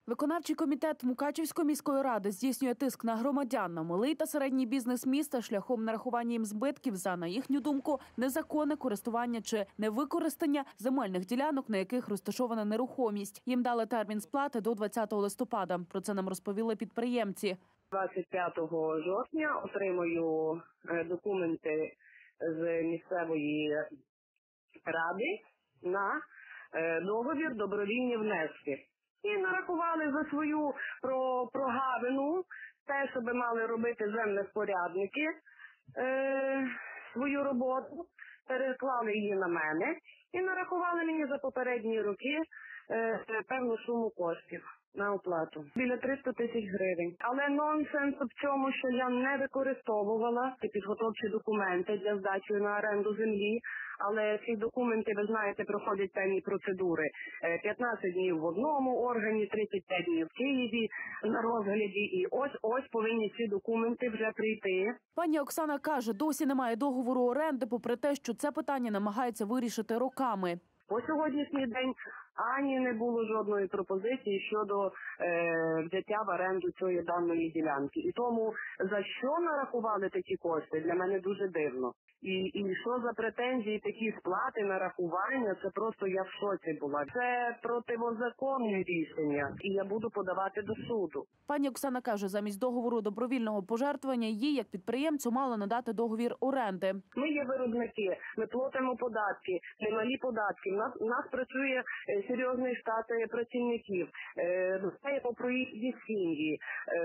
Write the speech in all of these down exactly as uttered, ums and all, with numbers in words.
Виконавчий комітет Мукачівської міської ради здійснює тиск на громадян, на малий та середній бізнес міста шляхом нарахування їм збитків за, на їхню думку, незаконне користування чи невикористання земельних ділянок, на яких розташована нерухомість. Їм дали термін сплати до двадцятого листопада. Про це нам розповіли підприємці. двадцять п'ятого жовтня отримую документи з місцевої ради на договір добровільні внески. І нарахували за свою про, прогавину, те, щоб мали робити землевпорядники, е, свою роботу, переклали її на мене і нарахували мені за попередні роки е, певну суму коштів на оплату. Біля триста тисяч гривень. Але нонсенс в цьому, що я не використовувала підготовчі документи для здачі на оренду землі. Але ці документи, ви знаєте, проходять певні процедури. п'ятнадцять днів в одному органі, тридцять п'ять днів в Києві на розгляді. І ось-ось повинні ці документи вже прийти. Пані Оксана каже, досі немає договору оренди, попри те, що це питання намагається вирішити роками. По сьогоднішній день ані не було жодної пропозиції щодо е, взяття в оренду цієї даної ділянки. І тому за що нарахували такі кошти, для мене дуже дивно. І, і що за претензії, такі сплати, нарахування, це просто я в шоці була. Це противозаконне рішення, і я буду подавати до суду. Пані Оксана каже, замість договору добровільного пожертвування їй, як підприємцю, мало надати договір оренди. Ми є виробники, ми платимо податки, немалі податки. У нас, у нас працює серйозний штат працівників, дбаємо про їхні сім'ї.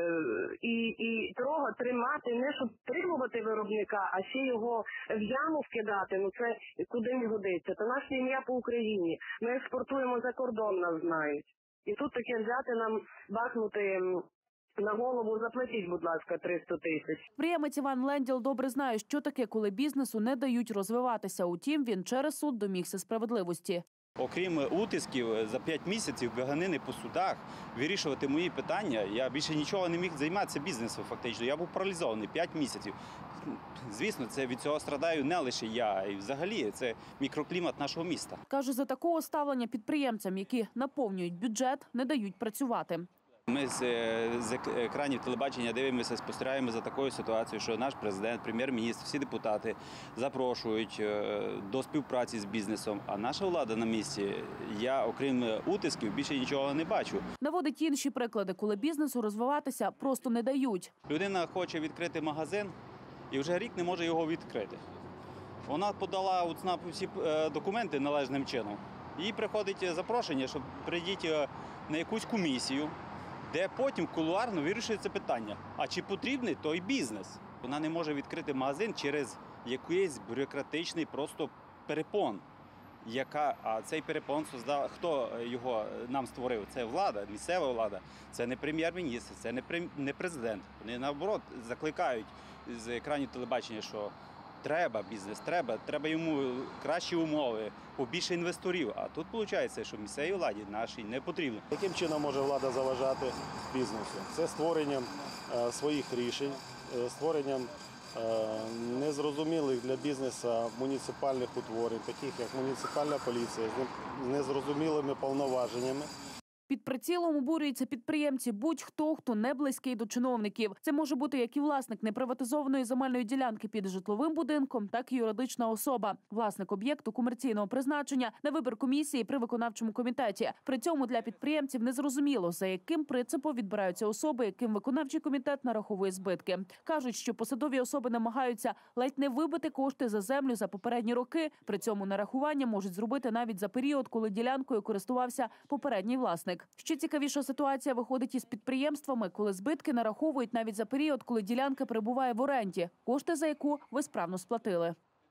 І, і трого тримати, не щоб тримувати виробника, а ще його в яму вкидати, ну це куди не годиться. Це наше ім'я по Україні. Ми експортуємо за кордон, нас знають. І тут таке взяти нам, бахнути на голову, заплатіть, будь ласка, триста тисяч. Підприємець Іван Ленділ добре знає, що таке, коли бізнесу не дають розвиватися. Утім, він через суд домігся справедливості. Окрім утисків, за п'ять місяців біганини по судах, вирішувати мої питання, я більше нічого не міг займатися бізнесом фактично. Я був паралізований п'ять місяців. Звісно, це від цього страдаю не лише я, і взагалі це мікроклімат нашого міста. Каже, за такого ставлення підприємцям, які наповнюють бюджет, не дають працювати. Ми з, з екранів телебачення дивимося, спостерігаємо за такою ситуацією, що наш президент, прем'єр-міністр, всі депутати запрошують до співпраці з бізнесом. А наша влада на місці, я, окрім утисків, більше нічого не бачу. Наводить інші приклади, коли бізнесу розвиватися просто не дають. Людина хоче відкрити магазин і вже рік не може його відкрити. Вона подала у ЦНАП всі документи належним чином. Їй приходить запрошення, щоб прийдіть на якусь комісію, де потім кулуарно вирішується питання, а чи потрібний той бізнес. Вона не може відкрити магазин через якийсь бюрократичний просто перепон. Яка, а цей перепон создав, хто його нам створив? Це влада, місцева влада, це не прем'єр-міністр, це не, прем, не президент. Вони наоборот закликають з екранів телебачення, що треба бізнес, треба, треба йому кращі умови, побільше інвесторів. А тут виходить, що місцевій владі нашій не потрібно. Яким чином може влада заважати бізнесу? Це створенням е, своїх рішень, е, створенням е, незрозумілих для бізнесу муніципальних утворень, таких як муніципальна поліція, з незрозумілими повноваженнями. Під прицілом обурюються підприємці будь-хто, хто не близький до чиновників. Це може бути як і власник неприватизованої земельної ділянки під житловим будинком, так і юридична особа. Власник об'єкту комерційного призначення на вибір комісії при виконавчому комітеті. При цьому для підприємців незрозуміло, за яким принципом відбираються особи, яким виконавчий комітет нараховує збитки. Кажуть, що посадові особи намагаються ледь не вибити кошти за землю за попередні роки. При цьому нарахування можуть зробити навіть за період, коли ділянкою користувався попередній власник. Ще цікавіша ситуація виходить із підприємствами, коли збитки нараховують навіть за період, коли ділянка перебуває в оренді, кошти за яку ви справно сплатили.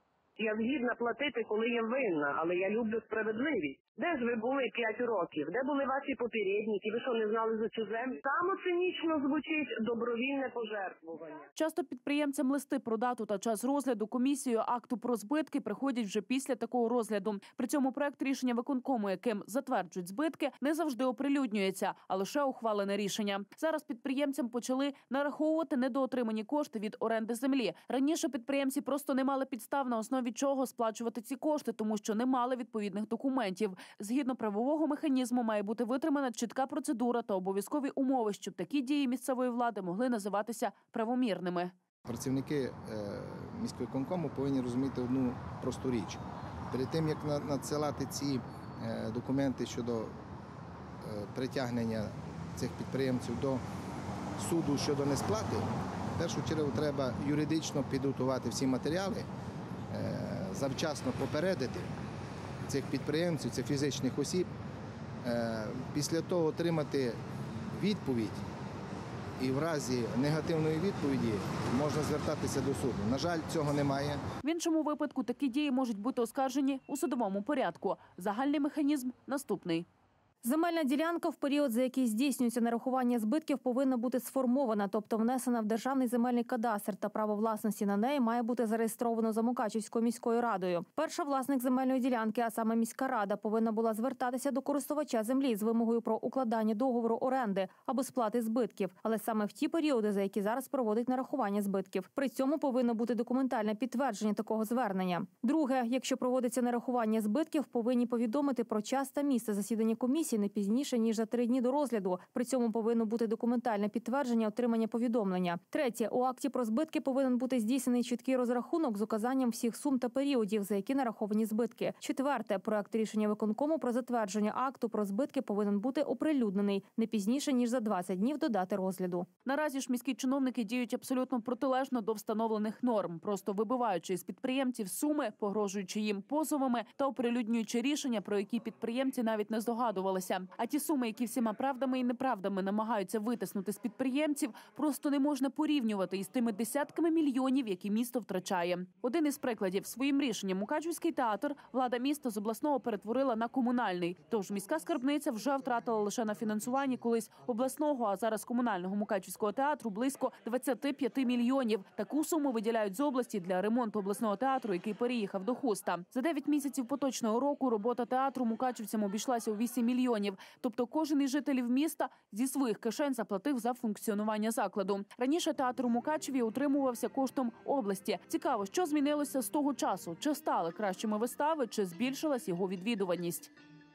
Я згідна платити, коли я винна, але я люблю справедливість. Де ж ви були п'ять років? Де були ваші попередники? Ви що, не знали за цю землю? Само цинічно звучить добровільне пожертвування. Часто підприємцям листи про дату та час розгляду комісією акту про збитки приходять вже після такого розгляду. При цьому проект рішення виконкому, яким затверджують збитки, не завжди оприлюднюється, а лише ухвалене рішення. Зараз підприємцям почали нараховувати недоотримані кошти від оренди землі. Раніше підприємці просто не мали підстав, на основі чого сплачувати ці кошти, тому що не мали відповідних документів. Згідно правового механізму має бути витримана чітка процедура та обов'язкові умови, щоб такі дії місцевої влади могли називатися правомірними. Працівники е, міськвиконкому повинні розуміти одну просту річ. Перед тим, як на- надсилати ці е, документи щодо е, притягнення цих підприємців до суду щодо несплати, в першу чергу треба юридично підготувати всі матеріали, е, завчасно попередити цих підприємців, цих фізичних осіб, е, після того отримати відповідь. І в разі негативної відповіді можна звертатися до суду. На жаль, цього немає. В іншому випадку такі дії можуть бути оскаржені у судовому порядку. Загальний механізм наступний. Земельна ділянка в період, за який здійснюється нарахування збитків, повинна бути сформована, тобто внесена в Державний земельний кадастр, та право власності на неї має бути зареєстровано за Мукачівською міською радою. Перша власник земельної ділянки, а саме міська рада, повинна була звертатися до користувача землі з вимогою про укладання договору оренди або сплати збитків, але саме в ті періоди, за які зараз проводить нарахування збитків. При цьому повинно бути документальне підтвердження такого звернення. Друге, якщо проводиться нарахування збитків, повинні повідомити про час та місце засідання комісії не пізніше, ніж за три дні до розгляду. При цьому повинно бути документальне підтвердження отримання повідомлення. Третє. У акті про збитки повинен бути здійснений чіткий розрахунок з указанням всіх сум та періодів, за які нараховані збитки. Четверте. Проект рішення виконкому про затвердження акту про збитки повинен бути оприлюднений не пізніше, ніж за двадцять днів до дати розгляду. Наразі ж міські чиновники діють абсолютно протилежно до встановлених норм, просто вибиваючи з підприємців суми, погрожуючи їм позовами та оприлюднюючи рішення, про які підприємці навіть не здогадувалися. А ті суми, які всіма правдами і неправдами намагаються витиснути з підприємців, просто не можна порівнювати із тими десятками мільйонів, які місто втрачає. Один із прикладів. Своїм рішенням Мукачівський театр влада міста з обласного перетворила на комунальний. Тож міська скарбниця вже втратила лише на фінансуванні колись обласного, а зараз комунального Мукачівського театру близько двадцяти п'яти мільйонів. Таку суму виділяють з області для ремонту обласного театру, який переїхав до Хуста. За дев'ять місяців поточного року робота театру мукачівцям обійшлася у вісім мільйонів. Тобто кожен із жителів міста зі своїх кишень заплатив за функціонування закладу. Раніше театр у Мукачеві утримувався коштом області. Цікаво, що змінилося з того часу? Чи стали кращими вистави, чи збільшилась його відвідуваність?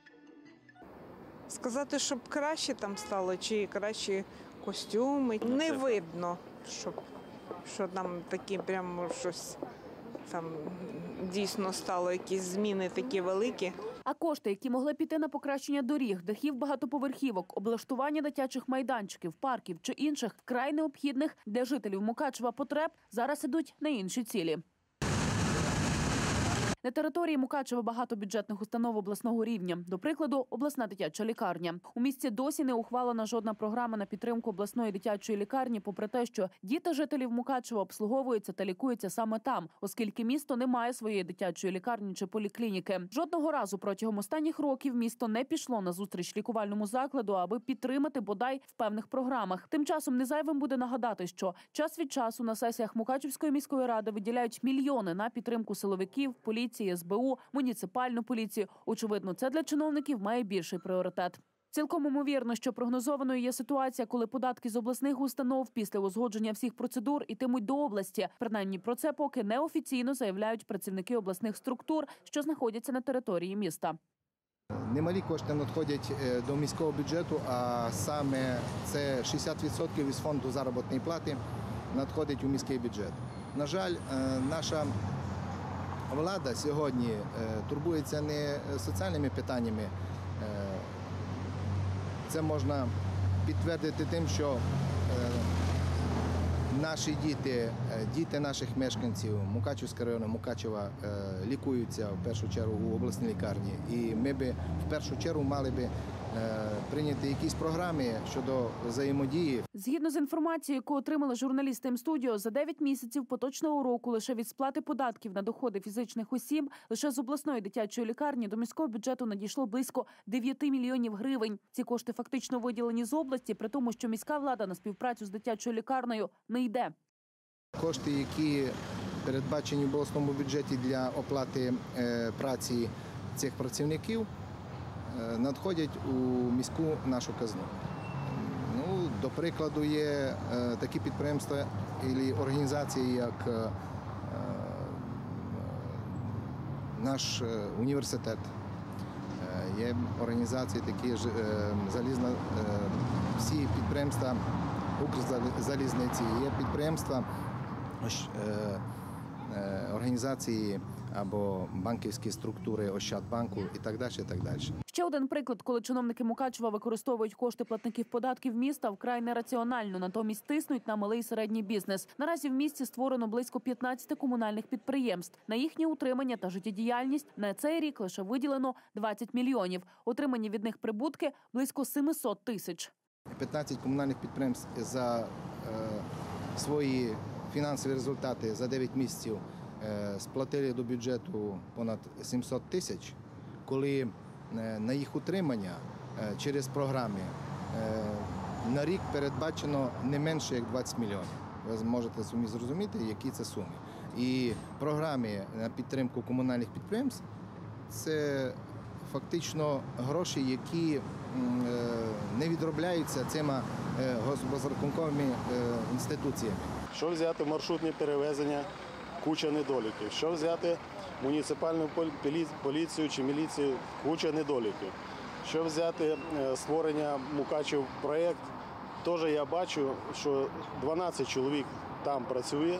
Сказати, щоб краще там стало, чи кращі костюми. Не видно, щоб що там такі прямо щось там дійсно стало, якісь зміни такі великі. А кошти, які могли піти на покращення доріг, дахів багатоповерхівок, облаштування дитячих майданчиків, парків чи інших вкрай необхідних для жителів Мукачева потреб, зараз ідуть на інші цілі. На території Мукачева багато бюджетних установ обласного рівня. До прикладу, обласна дитяча лікарня. У місті досі не ухвалена жодна програма на підтримку обласної дитячої лікарні, попри те, що діти жителів Мукачева обслуговуються та лікуються саме там, оскільки місто не має своєї дитячої лікарні чи поліклініки. Жодного разу протягом останніх років місто не пішло на зустріч лікувальному закладу, аби підтримати бодай в певних програмах. Тим часом не зайвим буде нагадати, що час від часу на сесіях Мукачевської міської ради виділяють мільйони на підтримку силовиків, поліції, ес бе у, муніципальну поліцію. Очевидно, це для чиновників має більший пріоритет. Цілком імовірно, що прогнозованою є ситуація, коли податки з обласних установ після узгодження всіх процедур йтимуть до області. Принаймні про це поки неофіційно заявляють працівники обласних структур, що знаходяться на території міста. Немалі кошти надходять до міського бюджету, а саме це шістдесят відсотків із фонду заробітної плати надходить у міський бюджет. На жаль, наша влада сьогодні турбується не соціальними питаннями. Це можна підтвердити тим, що наші діти, діти наших мешканців Мукачівського району, Мукачева, лікуються в першу чергу у обласній лікарні. І ми б в першу чергу мали б прийняти якісь програми щодо взаємодії. Згідно з інформацією, яку отримали журналісти М-студіо, за дев'ять місяців поточного року лише від сплати податків на доходи фізичних осіб лише з обласної дитячої лікарні до міського бюджету надійшло близько дев'яти мільйонів гривень. Ці кошти фактично виділені з області, при тому, що міська влада на співпрацю з дитячою лікарнею не йде. Кошти, які передбачені в обласному бюджеті для оплати праці цих працівників, надходять у міську нашу казну. Ну, до прикладу, є такі підприємства і організації, як наш університет, є організації такі ж е, залізна, е, всі підприємства Укрзалізниці, є підприємства, е, е, організації або банківські структури Ощадбанку і так далі, і так далі. Ще один приклад, коли чиновники Мукачева використовують кошти платників податків міста вкрай нераціонально, натомість тиснуть на малий і середній бізнес. Наразі в місті створено близько п'ятнадцяти комунальних підприємств. На їхнє утримання та життєдіяльність на цей рік лише виділено двадцять мільйонів. Отримані від них прибутки – близько сімсот тисяч. п'ятнадцять комунальних підприємств за е, свої фінансові результати за дев'ять місяців е, сплатили до бюджету понад сімсот тисяч, коли е, на їх утримання е, через програми е, на рік передбачено не менше як двадцять мільйонів. Ви можете самі зрозуміти, які це суми. І програми на підтримку комунальних підприємств – це фактично гроші, які не відробляються цими господарконтрольними інституціями. Що взяти маршрутні перевезення, куча недоліків. Що взяти муніципальну поліцію чи міліцію, куча недоліків. Що взяти створення Мукачев проєкт, теж я бачу, що дванадцять чоловік там працює.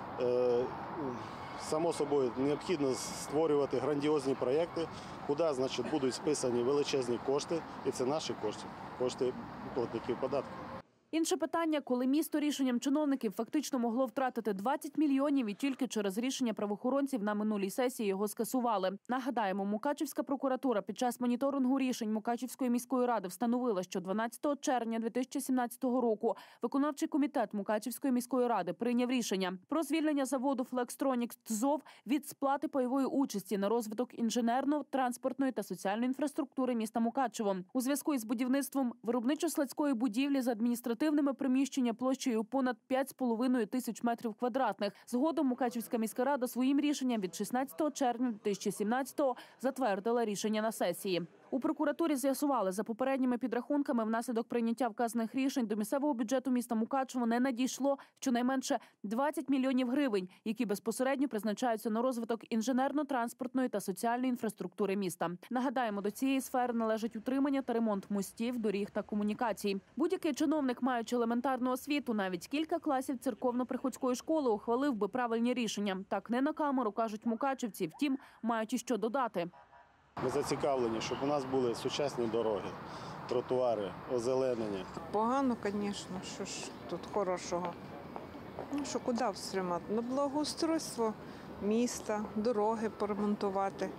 Само собою необхідно створювати грандіозні проєкти, куди, значить, будуть списані величезні кошти, і це наші кошти, кошти платників податків. Інше питання, коли місто рішенням чиновників фактично могло втратити двадцять мільйонів і тільки через рішення правоохоронців на минулій сесії його скасували. Нагадаємо, Мукачівська прокуратура під час моніторингу рішень Мукачівської міської ради встановила, що дванадцятого червня дві тисячі сімнадцятого року виконавчий комітет Мукачівської міської ради прийняв рішення про звільнення заводу «Флекстронікс» ТЗОВ від сплати пайової участі на розвиток інженерно-транспортної та соціальної інфраструктури міста Мукачево. У зв'язку із будівництвом виробничо-складської будівлі з адміністративним приміщення площею понад п'ять з половиною тисяч метрів квадратних. Згодом Мукачівська міська рада своїм рішенням від шістнадцятого червня дві тисячі сімнадцятого затвердила рішення на сесії. У прокуратурі з'ясували, за попередніми підрахунками, внаслідок прийняття вказаних рішень до місцевого бюджету міста Мукачево не надійшло щонайменше двадцять мільйонів гривень, які безпосередньо призначаються на розвиток інженерно-транспортної та соціальної інфраструктури міста. Нагадаємо, до цієї сфери належить утримання та ремонт мостів, доріг та комунікацій. Будь-який чиновник, маючи елементарну освіту, навіть кілька класів церковно-приходської школи, ухвалив би правильні рішення. Так не на камеру, кажуть мукачівці, втім, мають іще додати. Ми зацікавлені, щоб у нас були сучасні дороги, тротуари, озеленення. Погано, звісно, що ж тут хорошого. Ну, що куди встримати? На благоустройство міста, дороги поремонтувати.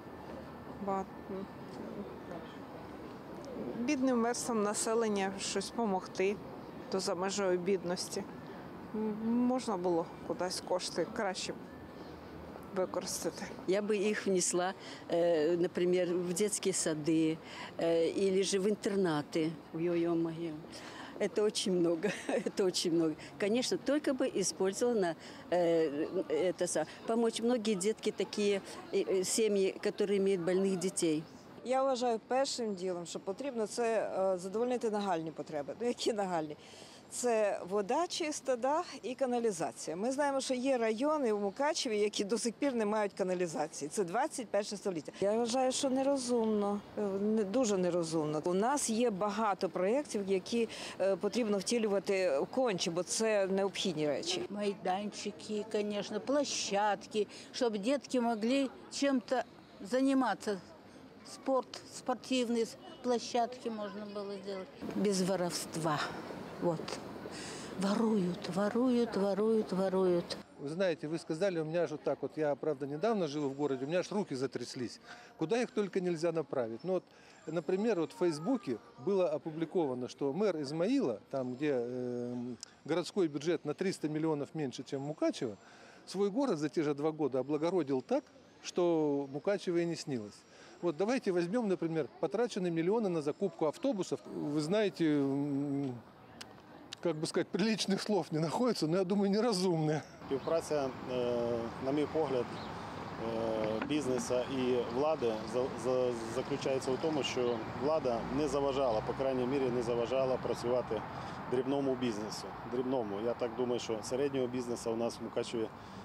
Бідним верствам населення щось допомогти, то за межою бідності. Можна було кудись кошти краще використати. Я бы их внесла, э, например, в детские сады э, или же в интернаты. Ё-ё-моё. Это очень много, это очень много. Конечно, только бы использовала э, это, помочь многие детки, такие э, семьи, которые имеют больных детей. Я вважаю, першим ділом, що потрібно, це задовольнити нагальні потреби. Ну, які нагальні? Це вода чиста, да, і каналізація. Ми знаємо, що є райони у Мукачеві, які до сих пір не мають каналізації. Це двадцять перше століття. Я вважаю, що нерозумно, дуже нерозумно. У нас є багато проєктів, які потрібно втілювати в конче, бо це необхідні речі. Майданчики, звісно, площадки, щоб дітки могли чим-то займатися. Спорт, спортивные площадки можно было сделать. Без воровства. Вот. Воруют, воруют, воруют, воруют. Вы знаете, вы сказали, у меня же вот так вот, я, правда, недавно жил в городе, у меня аж руки затряслись. Куда их только нельзя направить. Ну вот, например, вот в Фейсбуке было опубликовано, что мэр Измаила, там, где э, городской бюджет на триста миллионов меньше, чем Мукачево, свой город за те же два года облагородил так, что Мукачево и не снилось. Вот давайте возьмем, например, потрачены миллионы на закупку автобусов. Вы знаете, как бы сказать, приличных слов не находится, но я думаю, неразумные. Співпраця, на мій погляд, бізнесу і влади заключається в тому, що влада не заважала, по крайній мірі не заважала працювати дрібному бізнесу. Дрібному. Я так думаю, що середнього бізнесу у нас в Мукачеві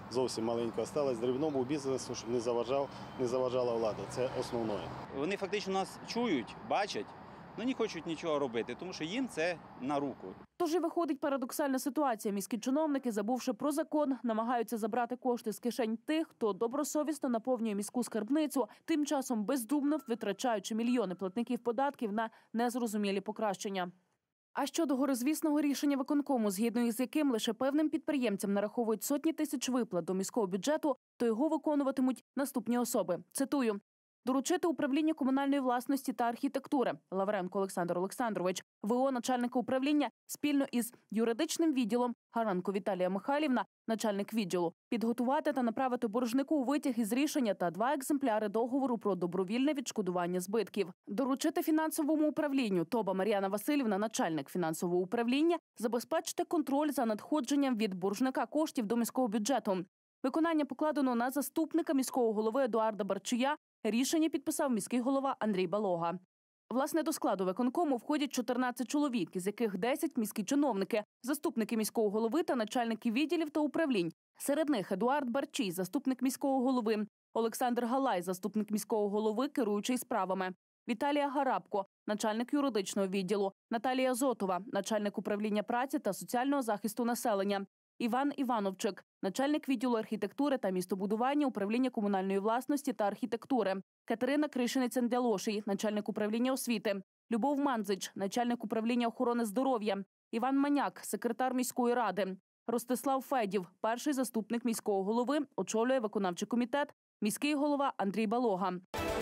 зовсім маленько осталось, дрібному бізнесу, щоб не заважав, не заважала влада. Це основне. Вони фактично нас чують, бачать, але не хочуть нічого робити, тому що їм це на руку. Тож і виходить парадоксальна ситуація. Міські чиновники, забувши про закон, намагаються забрати кошти з кишень тих, хто добросовісно наповнює міську скарбницю, тим часом бездумно витрачаючи мільйони платників податків на незрозумілі покращення. А щодо горизвісного рішення виконкому, згідно із яким лише певним підприємцям нараховують сотні тисяч виплат до міського бюджету, то його виконуватимуть наступні особи. Цитую. Доручити управління комунальної власності та архітектури Лавренко Олександр Олександрович, ВО начальника управління спільно із юридичним відділом Гаранко Віталія Михайлівна, начальник відділу, підготувати та направити боржнику витяг із рішення та два екземпляри договору про добровільне відшкодування збитків. Доручити фінансовому управлінню Тоба Мар'яна Васильівна, начальник фінансового управління, забезпечити контроль за надходженням від боржника коштів до міського бюджету. Виконання покладено на заступника міського голови Едуарда Барчия. Рішення підписав міський голова Андрій Балога. Власне, до складу виконкому входять чотирнадцять чоловік, із яких десять – міські чиновники, заступники міського голови та начальники відділів та управлінь. Серед них Едуард Барчий, заступник міського голови, Олександр Галай, заступник міського голови, керуючий справами, Віталія Гарабко, начальник юридичного відділу, Наталія Зотова, начальник управління праці та соціального захисту населення, Іван Івановчик, начальник відділу архітектури та містобудування управління комунальної власності та архітектури, Катерина Кришинець-Андялоший, начальник управління освіти, Любов Мандзич, начальник управління охорони здоров'я, Іван Маняк, секретар міської ради, Ростислав Федів, перший заступник міського голови, очолює виконавчий комітет, міський голова Андрій Балога.